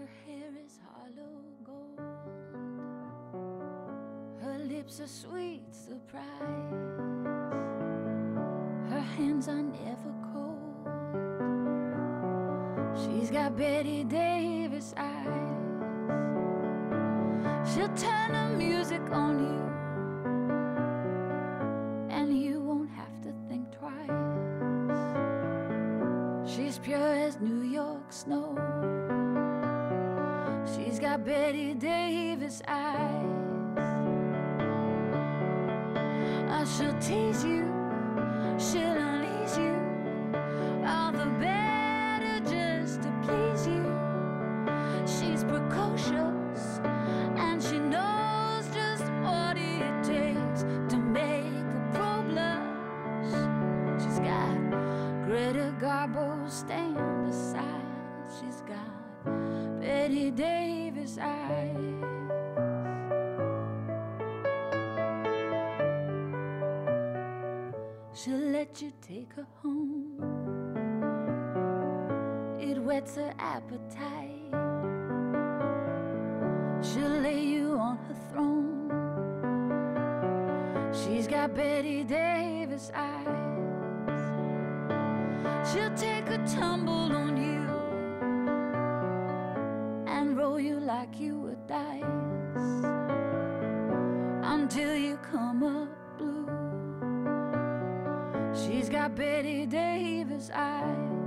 Her hair is hollow gold. Her lips are sweet surprise. Her hands are never cold. She's got Betty Davis eyes. She'll turn the music on you, and you won't have to think twice. She's pure as New York snow. She's got Betty Davis eyes. She'll tease you, she'll unleash you, all the better just to please you. She's precocious, and she knows just what it takes to make a pro blush. She's got Greta Garbo stand aside. She's got Betty Davis eyes. She'll let you take her home. It whets her appetite. She'll lay you on her throne. She's got Betty Davis eyes. She'll take a tumble on you and roll you like you were dice until you come up blue. She's got Betty Davis eyes.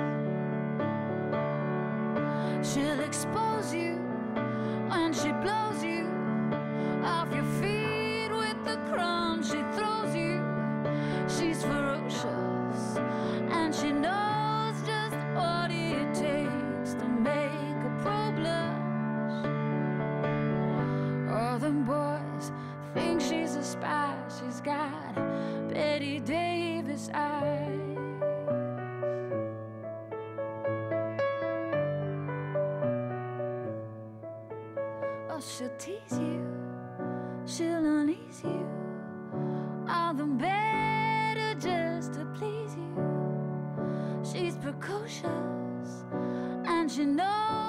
She'll expose you when she blows you off your feet with the crumbs she throws you. She's ferocious, and she knows just what it takes to make a pro blush. All them boys think she's a spy. She's got Betty Davis eyes. Oh, she'll tease you, she'll unease you, all the better just to please you. She's precocious, and she knows